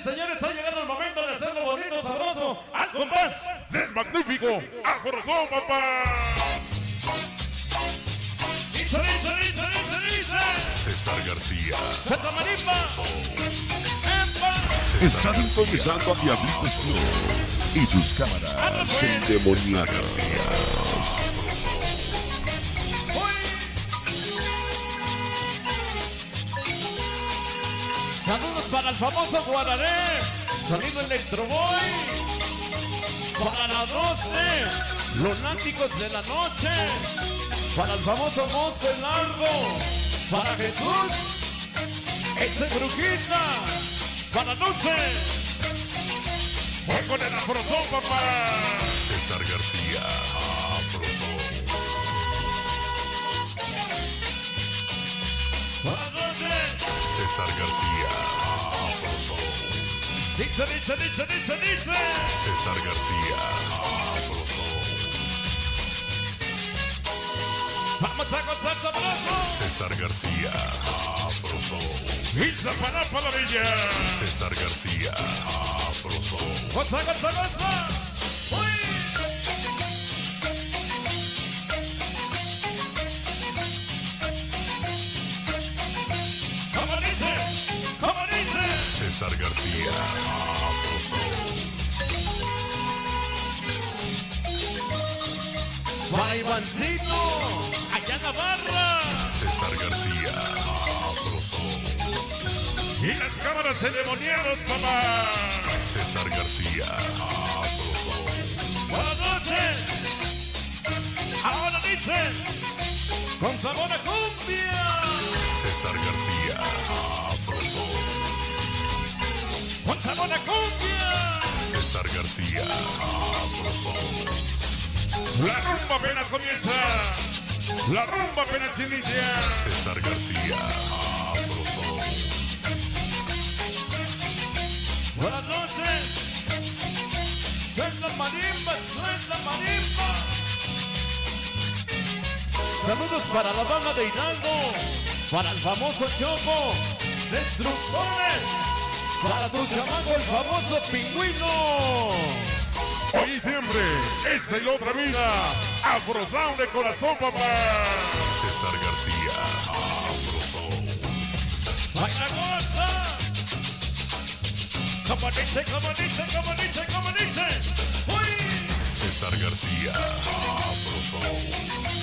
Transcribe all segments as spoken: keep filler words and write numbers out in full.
señores, ha llegado el momento de hacerlo bonito, sabroso, al compás del magnífico Afrozone, papá. Dice, dice, dice, dice, dice. César García. Santa Marimba. Estás sintonizando a Diablitos Club y sus cámaras endemoniadas. Saludos para el famoso Guararé, sonido Electro Boy. Para la doce, los náticos de la noche. Para el famoso Mosco el Largo. Para Jesús, ese Brujita. Para Dulce. Voy con el Afrozone, papá. César García, Afrozone. Para Dulce. César García, Afrozone. Dice, dice, dice, dice, dice. César García, Afrozone. Vamos a gozar sabroso. César García, Afrozone. Isa para la villa. César García, Afrozone. Goza, goza, goza. Uy. ¿Cómo dice? ¿Cómo dice? César García, Afrozone. Para Ivancito, allá en la barra. César García, Afrozone. Y las cámaras endemoniadas, papá. César García, Afrozone. Buenas noches. Ahora dicen, con sabor a cumbia. César García, Afrozone. Con sabor a cumbia. César García, Afrozone. La rumba apenas comienza. La rumba apenas inicia. César García, Afrozone. Buenas noches. Suelta marimba, suelta marimba. Saludos para la banda de Hidalgo. Para el famoso Choco. Destructores. Para tu chamaco, el famoso Pingüino. Hoy y siempre, esa y otra vida. Afrozone de corazón, papá. César García, Afrozone. ¡Vaya goza! Como dice, como dice, como dice, como dice. ¡Uy! César García, Afrozone.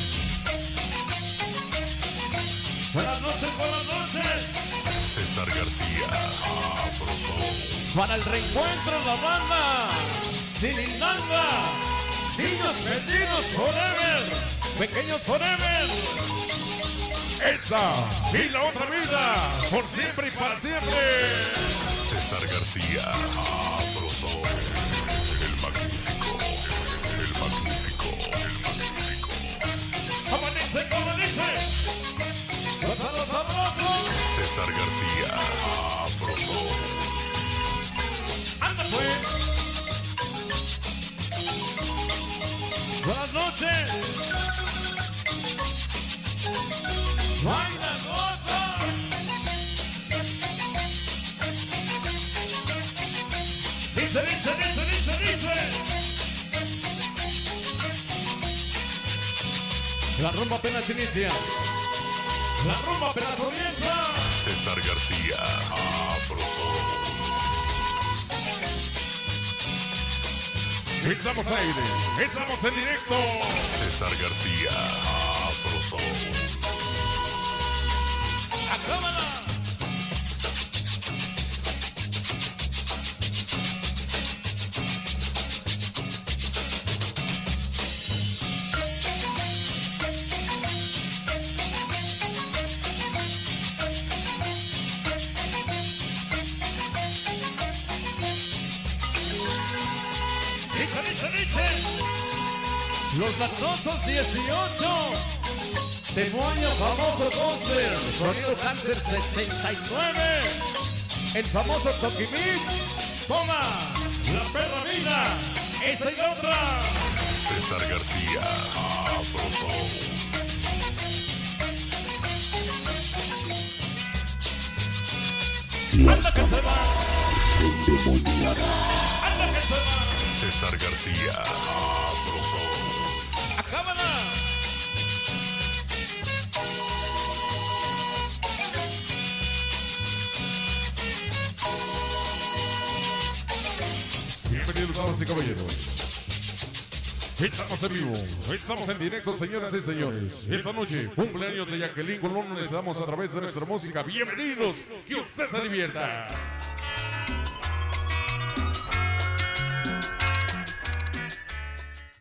Buenas noches, buenas noches. César García, Afrozone. Para el reencuentro en la banda. Silindanga. Niños perdidos forever. Pequeños forever. Esa Y la otra vida. Por siempre y para siempre. César García, Afrozone. El magnífico, el magnífico, el magnífico. Como dice, como dice. Gozalo sabroso. César García, Afrozone. Anda pues. Buenas noches. Baila, goza. Dice, dice, dice, dice, dice. La rumba apenas inicia. La rumba apenas comienza. César García, Afrozone. Estamos aire. Estamos en directo. César García, Afrozone. ¡Acábala! Dice, dice, dice. Los lactosos dieciocho. Demonio famoso Gozer. Sonido Cáncer sesenta y nueve. El famoso Tokimix. Toma. La perra vida. Esa y otra. César García, Afrozone. Las cámaras se endemoniará. César García, Afrozone. ¡Acábala! Bienvenidos, damas y caballeros. Estamos en vivo, estamos en directo, señoras y señores. Esta noche, cumpleaños de Jacqueline Colón, les damos a través de nuestra música. Bienvenidos, que usted se divierta.